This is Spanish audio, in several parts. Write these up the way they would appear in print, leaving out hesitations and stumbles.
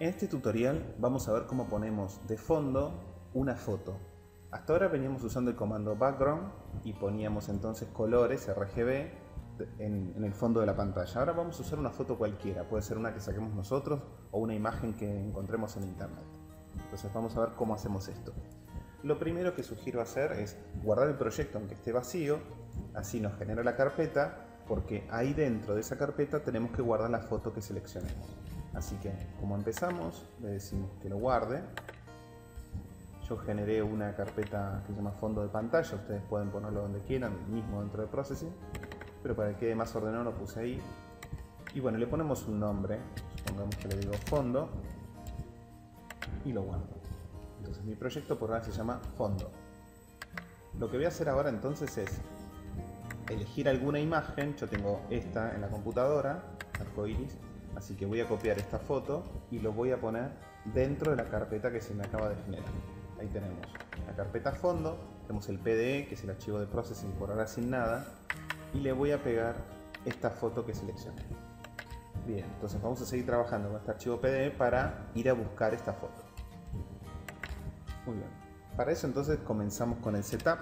En este tutorial vamos a ver cómo ponemos de fondo una foto. Hasta ahora veníamos usando el comando background y poníamos entonces colores RGB en el fondo de la pantalla. Ahora vamos a usar una foto cualquiera, puede ser una que saquemos nosotros o una imagen que encontremos en internet. Entonces vamos a ver cómo hacemos esto. Lo primero que sugiero hacer es guardar el proyecto aunque esté vacío, así nos genera la carpeta, porque ahí dentro de esa carpeta tenemos que guardar la foto que seleccionemos. Así que como empezamos, le decimos que lo guarde. Yo generé una carpeta que se llama fondo de pantalla, ustedes pueden ponerlo donde quieran, mismo dentro de Processing, pero para que quede más ordenado lo puse ahí. Y bueno, le ponemos un nombre, supongamos que le digo fondo, y lo guardo. Entonces mi proyecto por ahora se llama fondo. Lo que voy a hacer ahora entonces es elegir alguna imagen. Yo tengo esta en la computadora, arcoiris, así que voy a copiar esta foto y lo voy a poner dentro de la carpeta que se me acaba de generar. Ahí tenemos la carpeta fondo, tenemos el PDE, que es el archivo de Processing por ahora sin nada, y le voy a pegar esta foto que seleccioné. Bien, entonces vamos a seguir trabajando con este archivo PDE para ir a buscar esta foto. Muy bien, para eso entonces comenzamos con el setup.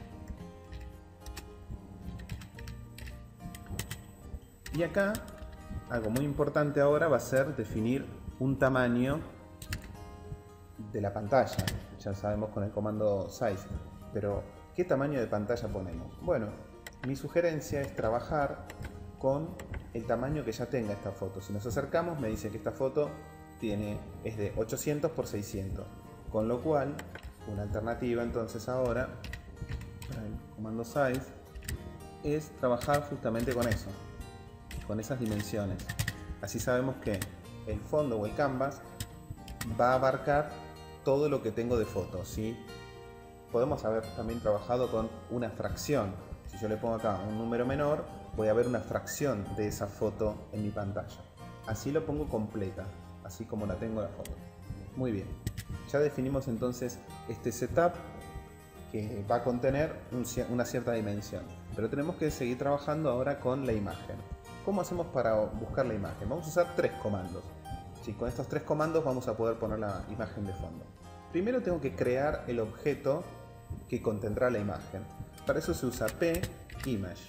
Y acá, algo muy importante ahora va a ser definir un tamaño de la pantalla. Ya sabemos con el comando size, pero ¿qué tamaño de pantalla ponemos? Bueno, mi sugerencia es trabajar con el tamaño que ya tenga esta foto. Si nos acercamos me dice que esta foto es de 800 por 600, con lo cual una alternativa entonces ahora para el comando size es trabajar justamente con eso, con esas dimensiones. Así sabemos que el fondo o el canvas va a abarcar todo lo que tengo de fotos, ¿sí? Podemos haber también trabajado con una fracción. Si yo le pongo acá un número menor, voy a ver una fracción de esa foto en mi pantalla. Así lo pongo completa, así como la tengo la foto. Muy bien, ya definimos entonces este setup que va a contener una cierta dimensión, pero tenemos que seguir trabajando ahora con la imagen. ¿Cómo hacemos para buscar la imagen? Vamos a usar tres comandos. Sí, con estos tres comandos vamos a poder poner la imagen de fondo. Primero tengo que crear el objeto que contendrá la imagen. Para eso se usa pImage.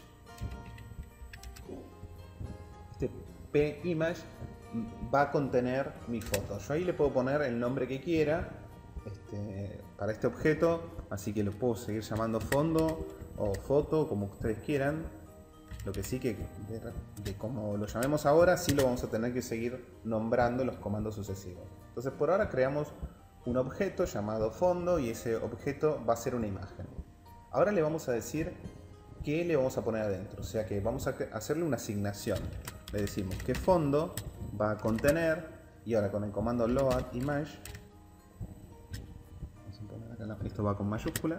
Este pImage va a contener mi foto. Yo ahí le puedo poner el nombre que quiera para este objeto, así que lo puedo seguir llamando fondo o foto, como ustedes quieran. Lo que sí que, de como lo llamemos ahora, sí lo vamos a tener que seguir nombrando los comandos sucesivos. Entonces por ahora creamos un objeto llamado fondo y ese objeto va a ser una imagen. Ahora le vamos a decir qué le vamos a poner adentro, o sea que vamos a hacerle una asignación. Le decimos que fondo va a contener, y ahora con el comando loadImage, vamos a poner acá, esto va con mayúscula,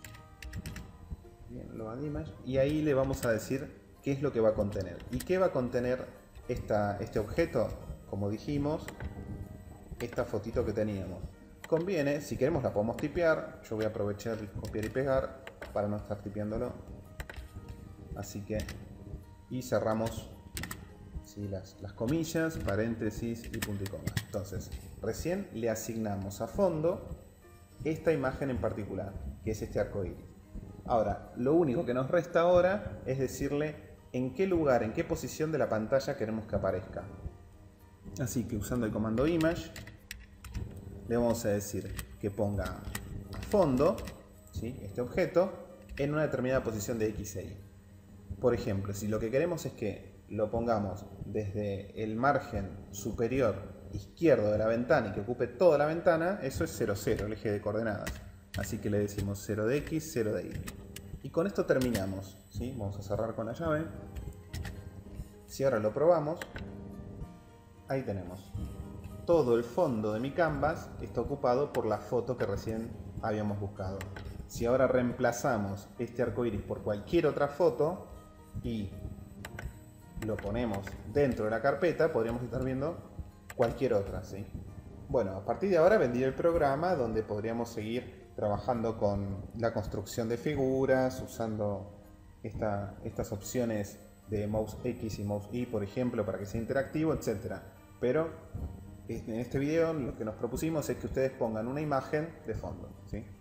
bien, loadImage, y ahí le vamos a decir qué es lo que va a contener. ¿Y qué va a contener este objeto? Como dijimos, esta fotito que teníamos. Conviene, si queremos la podemos tipear. Yo voy a aprovechar copiar y pegar para no estar tipeándolo. Así que, y cerramos las comillas, paréntesis y punto y coma. Entonces, recién le asignamos a fondo esta imagen en particular, que es este arco iris. Ahora, lo único que nos resta ahora es decirle en qué lugar, en qué posición de la pantalla queremos que aparezca. Así que usando el comando image, le vamos a decir que ponga a fondo, ¿sí?, este objeto en una determinada posición de X e Y. Por ejemplo, si lo que queremos es que lo pongamos desde el margen superior izquierdo de la ventana y que ocupe toda la ventana, eso es 0, 0, el eje de coordenadas. Así que le decimos 0 de X, 0 de Y. Y con esto terminamos, ¿sí? Vamos a cerrar con la llave. Si ahora lo probamos, ahí tenemos. Todo el fondo de mi canvas está ocupado por la foto que recién habíamos buscado. Si ahora reemplazamos este arco iris por cualquier otra foto y lo ponemos dentro de la carpeta, podríamos estar viendo cualquier otra, ¿sí? Bueno, a partir de ahora vendría el programa donde podríamos seguir trabajando con la construcción de figuras, usando estas opciones de mouse X y mouse Y, por ejemplo, para que sea interactivo, etc. Pero en este video lo que nos propusimos es que ustedes pongan una imagen de fondo, ¿sí?